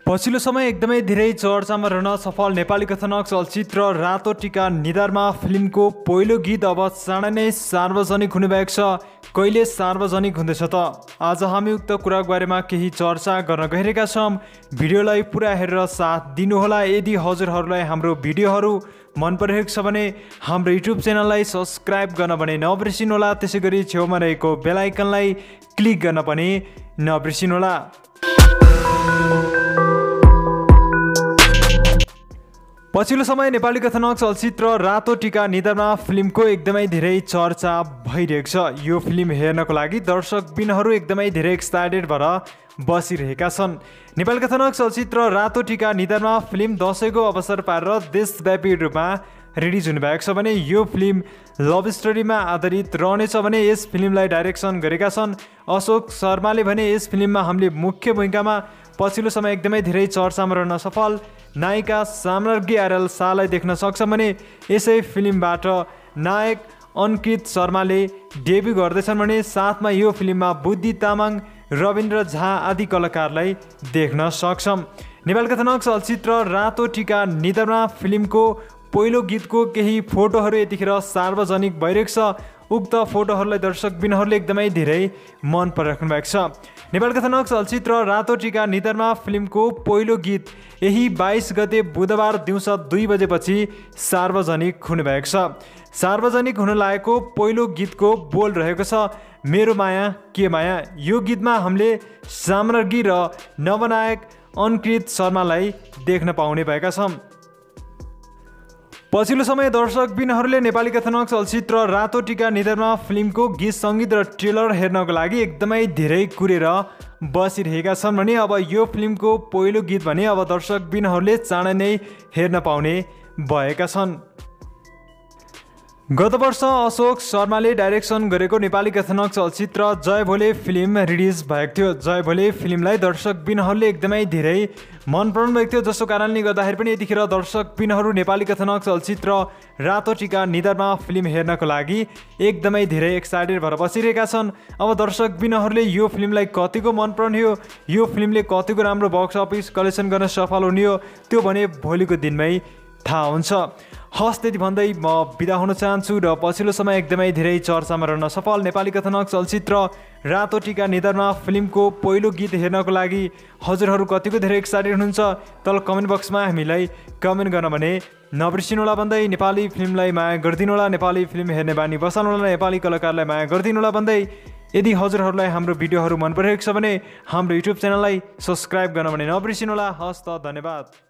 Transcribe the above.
पछिल्लो समय एकदमै धेरै चर्चामा रहन सफल नेपाली कथानक चलचित्र रातो टीका निधारमा फिल्मको पहिलो गीत अब चाँडै नै सार्वजनिक हुनेभएको छ। कहिले सार्वजनिक हुँदैछ त? आज हामी उक्त कुराको बारेमा केही चर्चा गर्न गइरहेका छौँ। भिडियोलाई पुरा हेरेर साथ दिनुहोला। यदि हजुरहरूलाई हाम्रो भिडियोहरू मन परिरहेको छ भने हाम्रो युट्युब च्यानललाई सब्सक्राइब गर्न पनि नबिर्सिनुहोला। त्यसैगरी छेउमा रहेको बेल आइकनलाई क्लिक गर्न पनि नबिर्सिनुहोला। पछिल्लो समय नेपाली कथानक चलचित्र रातो टीका निधारमा फिल्मको एकदमै धेरै चर्चा भइरहेको छ। यो फिल्म हेर्नको लागि दर्शकबिनहरू एकदमै धेरै एक्साइटेड भएर बसिरहेका छन्। नेपाली कथानक चलचित्र रातो टीका निधारमा फिल्म दशैंको अवसर पारेर देशव्यापी रूपमा रिलिज हुनुभएको छ भने यो फिल्म लभ स्टोरीमा आधारित रहनेछ भने यस फिल्मलाई डाइरेक्सन गरेका छन् अशोक शर्माले भने यस फिल्ममा हामीले मुख्य भूमिकामा पछिल्लो समय एकदमै धेरै चर्चामा रहन सफल नायिका साम्राज्ञी आर्याल शाहलाई देख्न सक्छौँ भने यसै फिल्मबाट नायक अंकित शर्माले डेब्यू गर्दैछन् भने साथमा यो फिल्ममा बुद्धि तामाङ रविन्द्र झा आदि कलाकारलाई देख्न सक्छौँ। नेपाली कथानक चलचित्र रातो टीका निधारमा फिल्मको पहिलो गीतको केही फोटोहरू यतिखेर सार्वजनिक भइरहेको छ। उक्त फोटोहरूलाई दर्शकबिनहरूले एकदमै धेरै मन परिराख्नु भएको छ। नेपाली कथानक चलचित्र रातो टीका निधारमा फिल्मको पहिलो गीत यही 22 गते बुधबार दिउँसो 2 बजेपछि सार्वजनिक हुनुभएको छ। सार्वजनिक हुन लागेको पहिलो गीतको बोल रहेको छ मेरो माया के माया। यो गीतमा हामीले साम्राज्ञी र नवनायक अंकित शर्मालाई देख्न पाउने भएका छौँ। पछिल्लो समय दर्शकबिनहरूले नेपाली कथानक चलचित्र रातो टीका निधारमा फिल्मको गीत सङ्गीत र ट्रेलर हेर्नको लागि एकदमै धेरै कुरेर बसिरहेका छन् भने अब यो फिल्मको पहिलो गीत भने अब दर्शकबिनहरूले चाँडै नै हेर्न पाउने भएका छन्। गत वर्ष अशोक शर्माले डाइरेक्सन गरेको नेपाली कथानक चलचित्र जय भोले फिल्म रिलिज भएको थियो। जय भोले फिल्मलाई दर्शकबिनहरूले एकदमै धेरै मन पराउनु भएको थियो, जसको कारणले गर्दाखेरि पनि यतिखेर दर्शकबिनहरू नेपाली कथानक चलचित्र रातो टीका निधारमा फिल्म हेर्नको लागि एकदमै धेरै एक्साइटेड भएर बसिरहेका छन्। अब दर्शकबिनहरूले यो फिल्मलाई कतिको मन पराउने हो, यो फिल्मले कतिको राम्रो बक्स अफिस कलेक्सन गर्न सफल हुने हो, त्यो भने भोलिको दिनमै थाहा हुन्छ। हस्, त्यति भन्दै म बिदा हुन चाहन्छु र पछिल्लो समय एकदमै धेरै चर्चामा रहन सफल नेपाली कथानक चलचित्र रातो टीका निधारमा फिल्मको पहिलो गीत हेर्नको लागि हजुरहरू कतिको धेरै एक्साइटेड हुनुहुन्छ तल कमेन्ट बक्समा हामीलाई कमेन्ट गर्न भने नबिर्सिनुहोला भन्दै नेपाली फिल्मलाई माया गरिदिनुहोला, नेपाली फिल्म हेर्ने बानी बसाल्नुहोला, नेपाली कलाकारलाई माया गरिदिनुहोला भन्दै यदि हजुरहरूलाई हाम्रो भिडियोहरू मन परिरहेको छ भने हाम्रो युट्युब च्यानललाई सब्सक्राइब गर्न भने नबिर्सिनुहोला। हस् त, धन्यवाद।